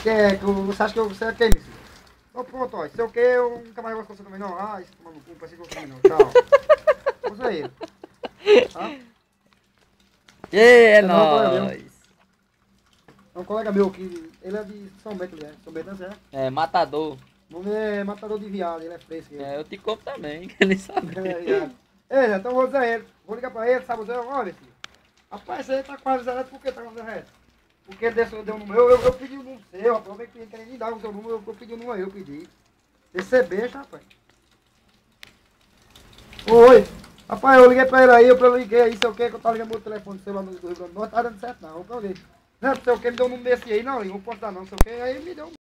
que é? Você acha que você é quem, Missy? Então pronto, ó. Sei o que, eu nunca mais gosto de você também não. Ah, isso toma no cu, parece que eu também não. Tchau. Vamos aí. Tá? É É não, colega meu. nóis. É um colega meu que. Ele é de São Bento, ele é. São Bento, não é? É, matador. O nome é matador de viado, ele é fresco. É, eu te como também, que ele sabe. É, então eu vou dizer a ele. Vou ligar pra ele, sabe dizer, olha, filho. Rapaz, você tá quase zerado, por que tá quase zerado? Porque ele deu um número, eu pedi o número seu, rapaz, eu que queria nem dar o seu número, eu pedi o número aí, eu pedi. Esse é besta, rapaz. Oi. Rapaz, eu liguei pra ele aí, eu liguei aí, sei o que, que eu tava ligando meu telefone do celular do Rio Grande do Norte, tá dando certo não, eu falei. Não, sei o que, me deu um número desse aí, não, eu não posso dar não, sei o que, aí ele me deu um